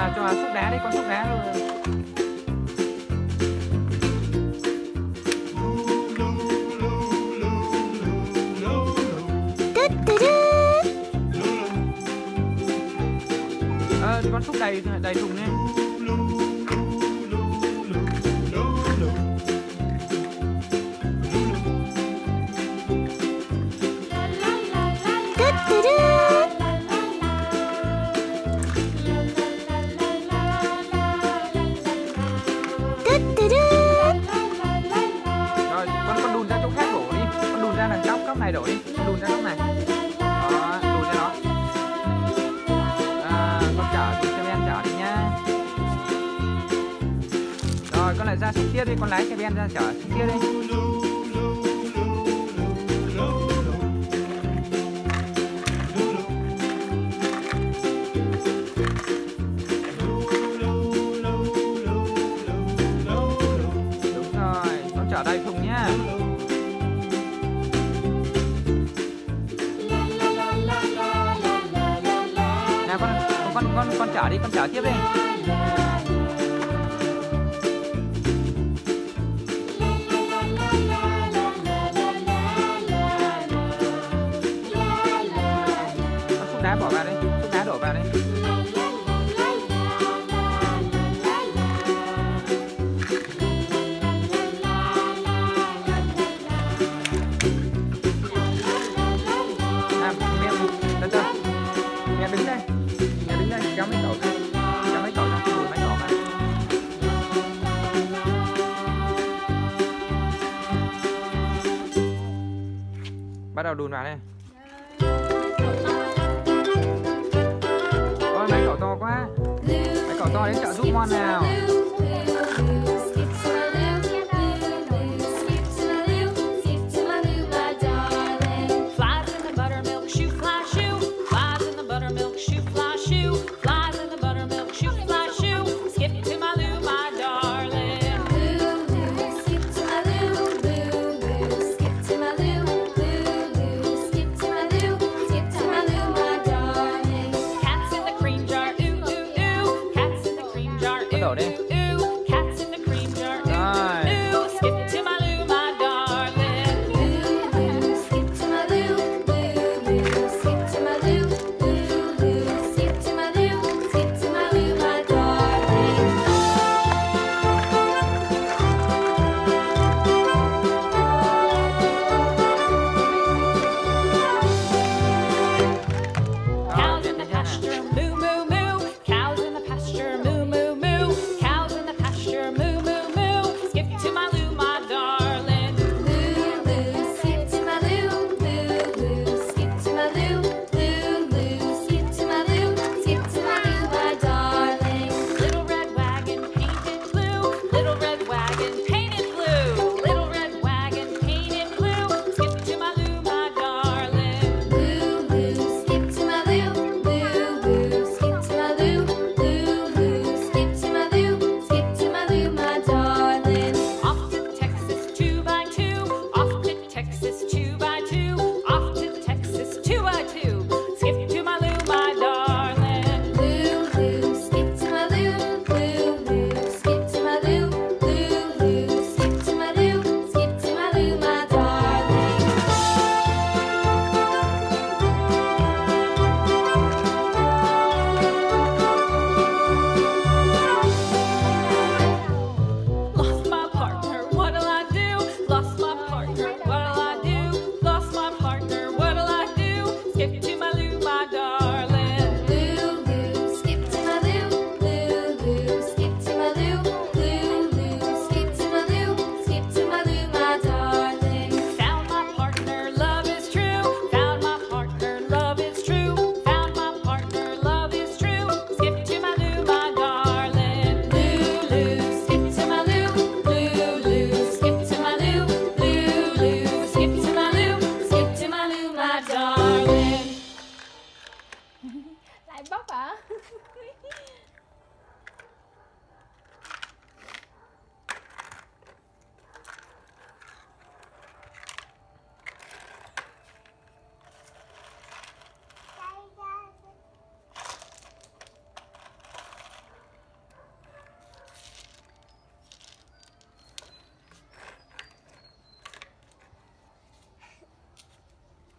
cho xúc đá đi, con xúc đá rồi. Con xúc đầy thùng lên. Rồi con đùn ra chỗ khác đổ đi, con đùn ra đằng góc này đổ đi, con đùn ra góc này. Đó, đùn ra đó. Con chở thì xe ben chở đi nhá. Rồi con lại ra xuống kia đi, con lái xe ben ra chở xuống kia đi. Chở đầy thùng nhá. Nào con chở đi, con chở tiếp đi. Con xúc đá bỏ vào đây, xúc đá đổ vào đây. Mẹ đứng đây, kéo mấy cậu ra, đùi mấy cậu vào. Bắt đầu đùn vào đây. Ôi mấy cậu to quá, mấy cậu to đến chợ giúp Mon nào. Đổ đi.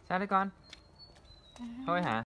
Sao đấy con? Thôi hả?